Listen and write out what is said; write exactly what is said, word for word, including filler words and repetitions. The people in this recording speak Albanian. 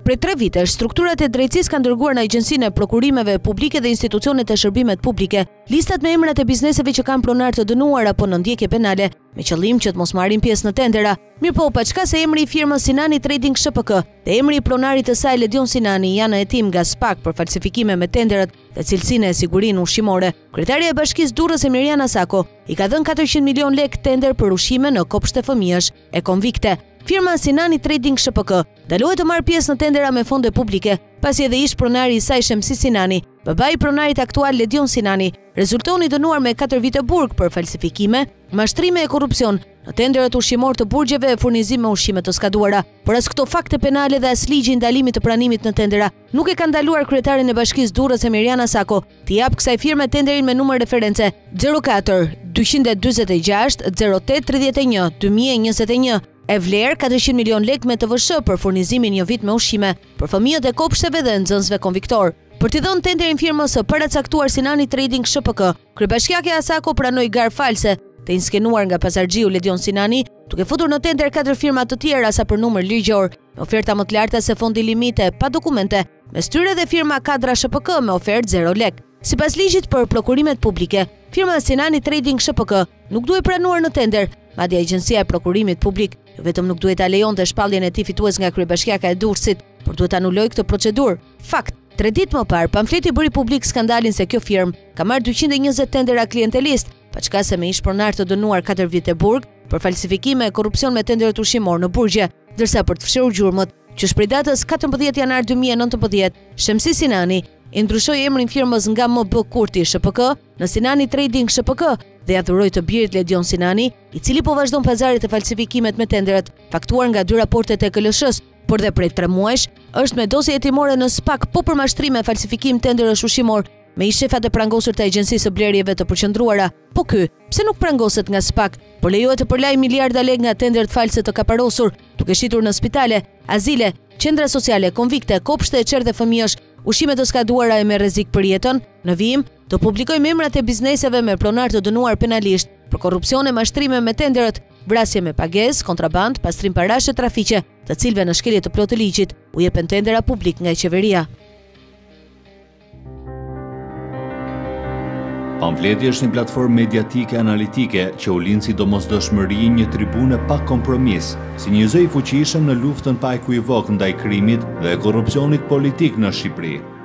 Prej tre vitesh, strukturat e drejtësisë kanë dërguar në Agjencinë e Prokurimeve Publike dhe Institucionet e Shërbimet Publike listat me emrat e bizneseve që kanë pronar të dënuar apo në ndjekje penale, me qëllim që të mos marrin pjesë në tendera. Mirpo, pa çka se emri i firmës Sinani Trading S P K dhe emri i pronarit të saj Ledion Sinani janë hetim nga SPAK për falsifikime me tenderat dhe cilësinë e sigurinë ushqimore. Kryetaria e Bashkisë Durrës Emiriana Sako i ka dhënë katërqind milion lek tender për ushqime në kopshte fëmijësh e konvikte. Firma Sinani Trading S P K dalohet të marrë pjesë në tendera me fonde publike, pasi edhe ish pronari i saj Shemsi Sinani, babai i pronarit aktual Ledion Sinani, rezultoni dënuar me katër vite burg për falsifikime, mashtrime e korrupsion në tenderat ushqimor të burgjeve e furnizim me ushqime të skaduara. Por as këto fakte penale dhe as ligji i ndalimit të pranimit në tendera nuk e kanë ndaluar kryetarin e Bashkisë Durrës Emiriana Sako të jap kësaj firme tenderin me numër reference zero katër dyqin e dyzet e gjashtë zero opt tridhjetë e një dy mijë e njëzet e një e vlerë katërqind milion lek me T V S H për furnizimin një vit me ushqime për fëmijët e kopshteve dhe nxënësve konviktor. Për t'i dhënë tenderin firmës së paracaktuar Sinani Trading S P K, kryebashkiakja Sako pranoi garë false të inskenuar nga pazarxhiu Ledion Sinani, duke futur në tender katër firma të tjera sa për numër ligjor, me oferta më të larta se fondi limite pa dokumente, me styre dhe firma Kadra S P K me ofertë zero lek. Sipas ligjit për prokurimet publike, firma Sinani Trading S P K nuk duhet pranuar në tender, madje Agjencia e Prokurimit Publik jo vetëm nuk duhet ta lejonte shpalljen e tij fitues nga kryebashkiaka e Durrësit, por duhet ta anulojë këtë procedurë. Fakt, tre ditë më parë, pamfleti bëri publik skandalin se kjo firmë ka marrë dyqin e njëzet tendera klientelist, pa çka se me ish pronar të dënuar katër vite burg për falsifikime e korrupsion me tenderet ushqimor në burgje, ndërsa për të fshirur gjurmët, që shprej datës katërmbëdhjetë janar dy mijë e nëntëmbëdhjetë, Shemsi Sinani i ndryshoi emrin firmës nga M B Kurti S P K në Sinani Trading S P K dhe ja dhuroi të birit Ledion Sinani, i cili po vazhdon pazarit e falsifikimet me tenderet, faktuar nga dy raportet e K L S-s, por dhe prej tre muajsh është me dosje hetimore në SPAK po për mashtrime e falsifikim tenderësh ushqimor me ish shefat e prangosur të Agjencisë së Blerjeve të Përqendruara. Po ky, pse nuk prangoset nga SPAK, por lejohet të përlajë miliarda lek nga tenderet false të kaparosur, duke shitur në spitale, azile, qendra sociale, konvikte, kopshte e qerë dhe fëmijësh, ushqime të skaduara e me rrezik për jetën. Në vijim, do publikojmë emrat e bizneseve me pronar të dënuar penalisht për korrupsion e mashtrime me tenderët, vrasje me pagesë, kontraband, pastrim parash e trafiqe, të cilëve në shkelje të plotë të ligjit u jepen tendera publik nga qeveria. Pamfleti është një platformë mediatike analitike që u lind sidomosdoshmëri një tribune pa kompromis, si një zë i fuqishëm në luftën pa ekuivok ndaj krimit dhe korrupsionit politik në Shqipëri.